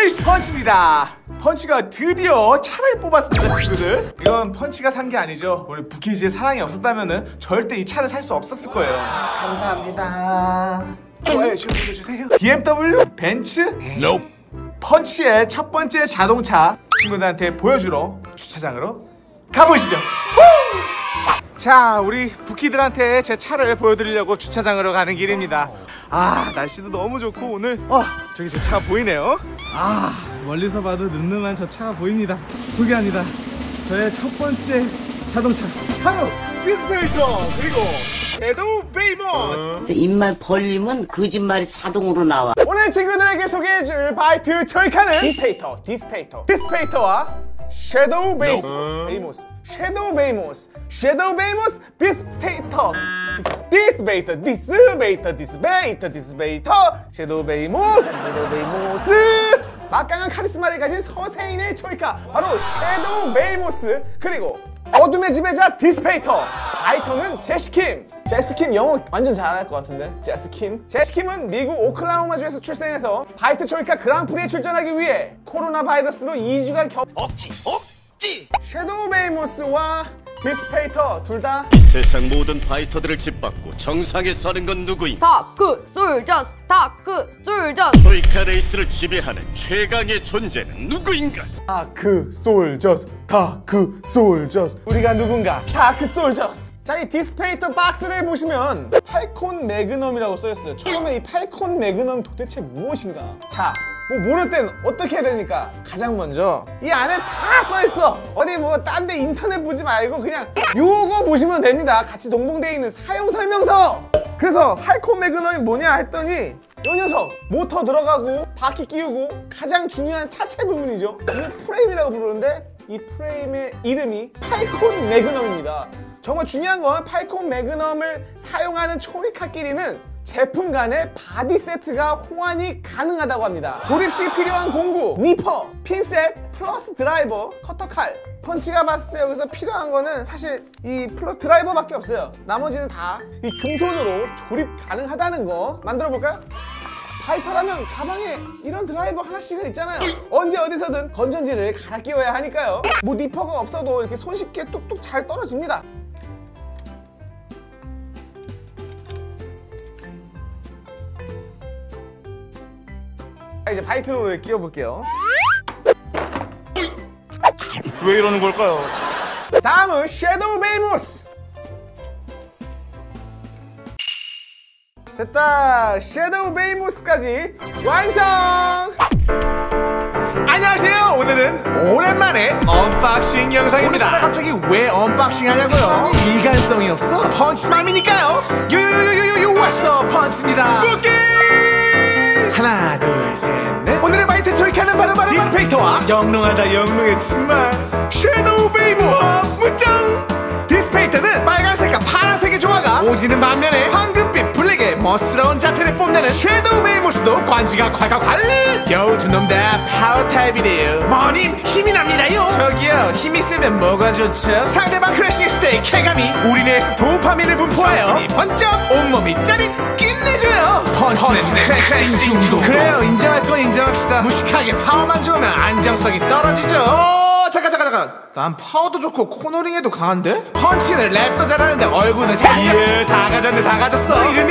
에이스 펀치입니다. 펀치가 드디어 차를 뽑았습니다, 친구들. 이건 펀치가 산 게 아니죠. 우리 부키즈의 사랑이 없었다면은 절대 이 차를 살 수 없었을 거예요. 감사합니다. 좋아요 좀 눌러주세요. BMW? 벤츠? Nope. 펀치의 첫 번째 자동차 친구들한테 보여주러 주차장으로 가보시죠. 자, 우리 부키들한테 제 차를 보여드리려고 주차장으로 가는 길입니다. 아, 날씨도 너무 좋고 오늘 저기 제 차가 보이네요. 아, 멀리서 봐도 늠름한 저 차가 보입니다. 소개합니다. 저의 첫 번째 자동차 바로 디스페이터 그리고 섀도우 베이모스. 입만 벌리면 거짓말이 자동으로 나와. 오늘 친구들에게 소개해줄 바이트 저희카는 디스페이터와 섀도우 베이모스 섀도우 베이모스 디스페이터 섀도우 베이모스 막강한 카리스마를 가진 서세인의 초이카 바로 섀도우 베이모스 그리고 어둠의 지배자 디스페이터 바이터는 제시킴 영어 완전 잘할 것 같은데. 제시킴은 미국 오클라호마주에서 출생해서 바이트 초이카 그랑프리에 출전하기 위해 코로나 바이러스로 2주간 억지 섀도우 베이모스와 디스페이터 둘 다 이 세상 모든 바이터들을 짓밟고 정상에 서는 건 누구임? 다크 솔저스 초이카 레이스를 지배하는 최강의 존재는 누구인가? 다크 솔저스 우리가 누군가 다크 솔저스. 자, 이 디스페이터 박스를 보시면 팔콘 매그넘이라고 써있어요. 처음에 이 팔콘 매그넘 도대체 무엇인가? 자, 뭐 모를 땐 어떻게 해야 되니까 가장 먼저 이 안에 다 써있어. 어디 뭐 딴 데 인터넷 보지 말고 그냥 요거 보시면 됩니다. 같이 동봉되어 있는 사용 설명서. 그래서 팔콘 매그넘이 뭐냐 했더니 요 녀석 모터 들어가고 바퀴 끼우고 가장 중요한 차체 부분이죠. 이 프레임이라고 부르는데 이 프레임의 이름이 팔콘 매그넘입니다. 정말 중요한 건 팔콘 매그넘을 사용하는 초이카끼리는 제품 간의 바디 세트가 호환이 가능하다고 합니다. 조립 시 필요한 공구, 니퍼, 핀셋, 플러스 드라이버, 커터칼. 펀치가 봤을 때 여기서 필요한 거는 사실 이 플러스 드라이버밖에 없어요. 나머지는 다 이 금손으로 조립 가능하다는 거 만들어 볼까요? 바이터라면 가방에 이런 드라이버 하나씩은 있잖아요. 언제 어디서든 건전지를 갈아 끼워야 하니까요. 뭐 니퍼가 없어도 이렇게 손쉽게 뚝뚝 잘 떨어집니다. 이제 바이트로를 끼워볼게요. 왜 이러는 걸까요? 다음은 섀도우 베이모스. 됐다. 섀도우 베이모스까지 완성. 안녕하세요. 오늘은 오랜만에 언박싱 영상입니다. 갑자기 왜 언박싱 하냐고요? 사람이 일관성이 없어? 펀치맘이니까요. 요요요요요 왔어 펀치입니다. 부키 하나 둘 셋 넷. 오늘의 바이트 초이카는 바로 디스페이터와 영롱하다 영롱해 정말 섀도우 베이모스 무짱. 디스페이터는 빨간색과 파란색의 조화가 오지는 반면에 황금빛 블랙의 멋스러운 자태를 뽐내는 섀도우 베이모스도 관지가 콸콸콸. 겨우 두 놈 다 파워 타입이래요. 뭐님 힘이 납니다요. 저기요 힘이 세면 뭐가 좋죠? 상대방 크래싱했을 때의 쾌감이 우리 뇌에서 도파민을 분포하여 정신이 번쩍 온몸이 짜릿 끝내줘요. 펀치는 크래싱 중독. 그래요 인정할 건 인정합시다. 무식하게 파워만 좋으면 안정성이 떨어지죠. 잠깐 난 파워도 좋고 코너링에도 강한데? 펀치는 랩도 잘하는데 얼굴은 잘생겼. 다 가졌네 다 가졌어. 이런